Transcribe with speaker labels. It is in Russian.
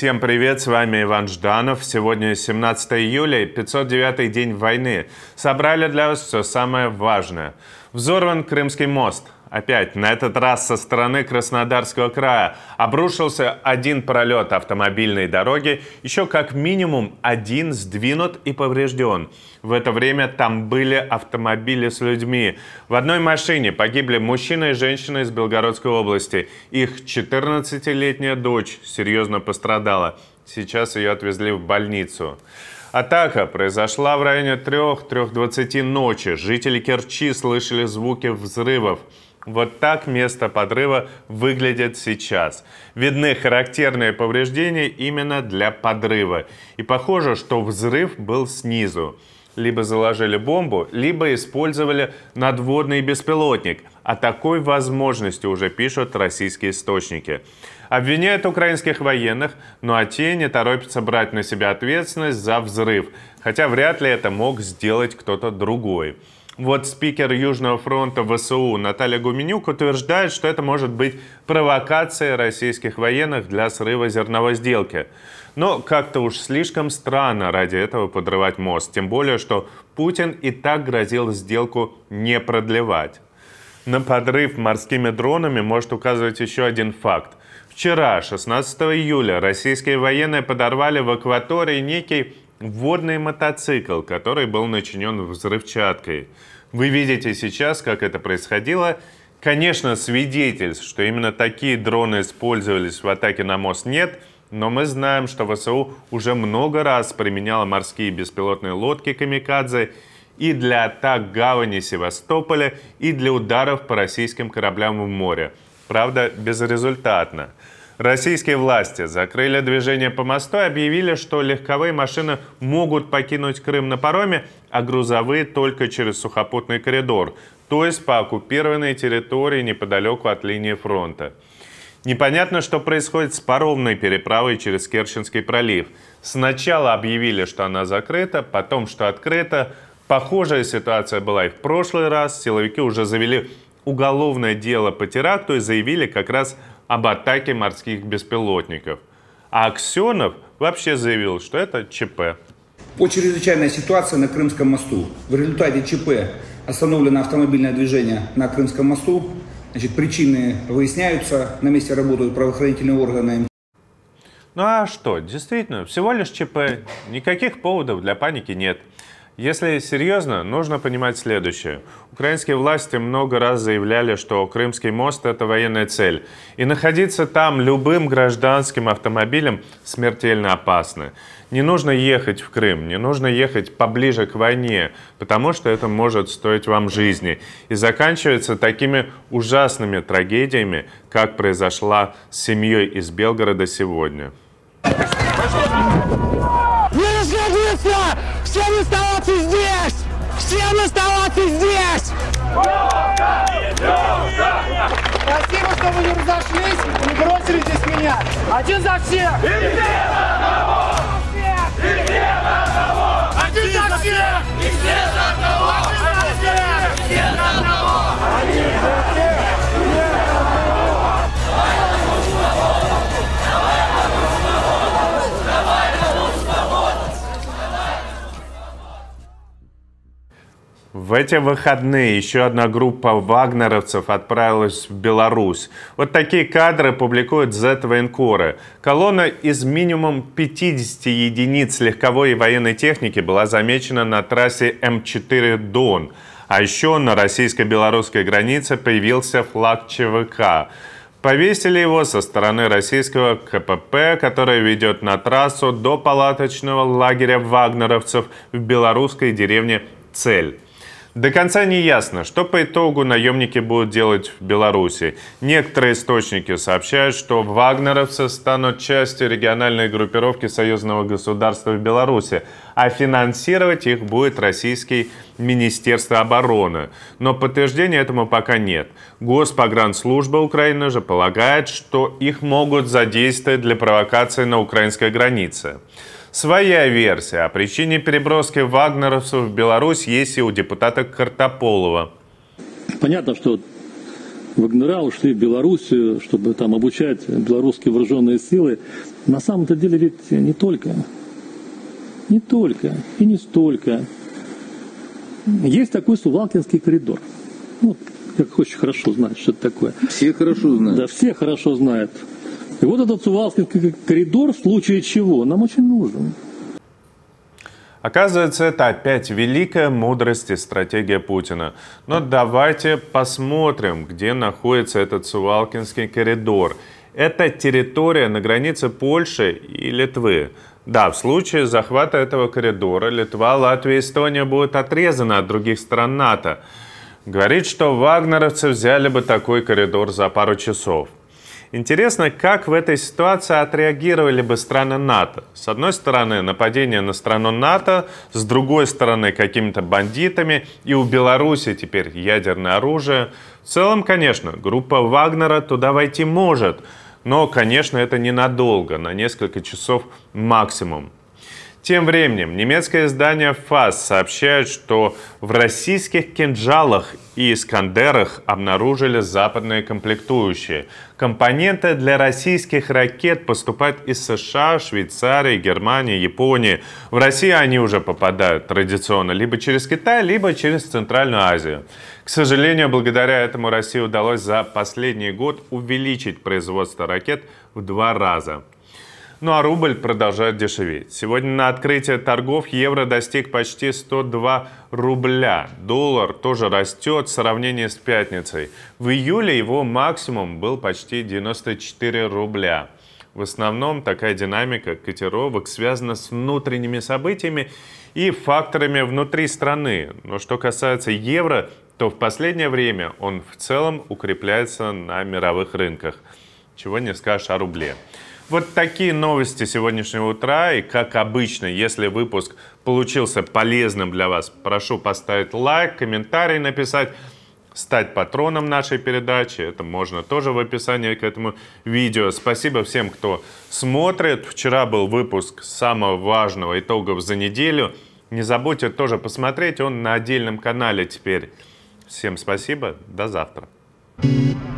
Speaker 1: всем привет, с вами Иван Жданов. Сегодня 17 июля, 509-й день войны. Собрали для вас все самое важное. Взорван Крымский мост. Опять, на этот раз со стороны Краснодарского края. Обрушился один пролет автомобильной дороги, еще как минимум один сдвинут и поврежден. В это время там были автомобили с людьми. В одной машине погибли мужчина и женщина из Белгородской области. Их 14-летняя дочь серьезно пострадала. Сейчас ее отвезли в больницу. Атака произошла в районе 3-3:20 ночи. Жители Керчи слышали звуки взрывов. Вот так место подрыва выглядит сейчас. Видны характерные повреждения именно для подрыва. И похоже, что взрыв был снизу. Либо заложили бомбу, либо использовали надводный беспилотник. О такой возможности уже пишут российские источники. Обвиняют украинских военных, но те не торопятся брать на себя ответственность за взрыв. Хотя вряд ли это мог сделать кто-то другой. Вот спикер Южного фронта ВСУ Наталья Гуменюк утверждает, что это может быть провокацией российских военных для срыва зерновой сделки. Но как-то уж слишком странно ради этого подрывать мост. Тем более, что Путин и так грозил сделку не продлевать. На подрыв морскими дронами может указывать еще один факт. Вчера, 16 июля, российские военные подорвали в акватории некий водный мотоцикл, который был начинен взрывчаткой. Вы видите сейчас, как это происходило. Конечно, свидетельств, что именно такие дроны использовались в атаке на мост, нет, но мы знаем, что ВСУ уже много раз применяла морские беспилотные лодки «Камикадзе» и для атак гавани Севастополя, и для ударов по российским кораблям в море. Правда, безрезультатно. Российские власти закрыли движение по мосту и объявили, что легковые машины могут покинуть Крым на пароме, а грузовые только через сухопутный коридор, то есть по оккупированной территории неподалеку от линии фронта. Непонятно, что происходит с паромной переправой через Керченский пролив. Сначала объявили, что она закрыта, потом, что открыта. Похожая ситуация была и в прошлый раз. Силовики уже завели уголовное дело по теракту и заявили как раз об атаке морских беспилотников. А Аксенов вообще заявил, что это ЧП.
Speaker 2: По чрезвычайной ситуации на Крымском мосту. В результате ЧП остановлено автомобильное движение на Крымском мосту. Причины выясняются, на месте работают правоохранительные органы.
Speaker 1: Ну а что, действительно, всего лишь ЧП, никаких поводов для паники нет. Если серьезно, нужно понимать следующее. Украинские власти много раз заявляли, что Крымский мост – это военная цель. И находиться там любым гражданским автомобилем смертельно опасно. Не нужно ехать в Крым, не нужно ехать поближе к войне, потому что это может стоить вам жизни. И заканчивается такими ужасными трагедиями, как произошла с семьей из Белгорода сегодня.
Speaker 3: Не расходиться! Всем оставаться здесь! Всем оставаться здесь!
Speaker 4: Спасибо, что вы не разошлись и не бросили здесь меня. Один за всех! И все за одного! И все за одного! Один за всех! И все за одного! Один за всех! И все за одного! Один за всех!
Speaker 1: В эти выходные еще одна группа вагнеровцев отправилась в Беларусь. Вот такие кадры публикуют Z-военкоры. Колонна из минимум 50 единиц легковой и военной техники была замечена на трассе М4 Дон. А еще на российско-белорусской границе появился флаг ЧВК. Повесили его со стороны российского КПП, который ведет на трассу до палаточного лагеря вагнеровцев в белорусской деревне Цель. До конца не ясно, что по итогу наемники будут делать в Беларуси. Некоторые источники сообщают, что вагнеровцы станут частью региональной группировки союзного государства в Беларуси, а финансировать их будет российское Министерство обороны. Но подтверждения этому пока нет. Госпогранслужба Украины же полагает, что их могут задействовать для провокации на украинской границе. Своя версия о причине переброски вагнеровцев в Беларусь есть и у депутата Картополова.
Speaker 5: Понятно, что Вагнера ушли в Белоруссию, чтобы там обучать белорусские вооруженные силы. На самом-то деле ведь не только и не столько. Есть такой Сувалкинский коридор. Ну, как очень хорошо знают, что это такое.
Speaker 6: Все хорошо знают.
Speaker 5: Да, все хорошо знают. И вот этот Сувалкинский коридор в случае чего нам очень нужен.
Speaker 1: Оказывается, это опять великая мудрость и стратегия Путина. Но давайте посмотрим, где находится этот Сувалкинский коридор. Это территория на границе Польши и Литвы. Да, в случае захвата этого коридора Литва, Латвия и Эстония будут отрезаны от других стран НАТО. Говорит, что вагнеровцы взяли бы такой коридор за пару часов. Интересно, как в этой ситуации отреагировали бы страны НАТО. С одной стороны, нападение на страну НАТО, с другой стороны, какими-то бандитами, и у Беларуси теперь ядерное оружие. В целом, конечно, группа Вагнера туда войти может, но, конечно, это ненадолго, на несколько часов максимум. Тем временем немецкое издание ФАС сообщает, что в российских кинжалах и искандерах обнаружили западные комплектующие. Компоненты для российских ракет поступают из США, Швейцарии, Германии, Японии. В Россию они уже попадают традиционно либо через Китай, либо через Центральную Азию. К сожалению, благодаря этому России удалось за последний год увеличить производство ракет в 2 раза. Ну а рубль продолжает дешеветь. Сегодня на открытие торгов евро достиг почти 102 рубля. Доллар тоже растет в сравнении с пятницей. В июле его максимум был почти 94 рубля. В основном такая динамика котировок связана с внутренними событиями и факторами внутри страны. Но что касается евро, то в последнее время он в целом укрепляется на мировых рынках. Чего не скажешь о рубле. Вот такие новости сегодняшнего утра. И как обычно, если выпуск получился полезным для вас, прошу поставить лайк, комментарий написать, стать патроном нашей передачи. Это можно тоже в описании к этому видео. Спасибо всем, кто смотрит. Вчера был выпуск самого важного итогов за неделю. Не забудьте тоже посмотреть, он на отдельном канале теперь. Всем спасибо, до завтра.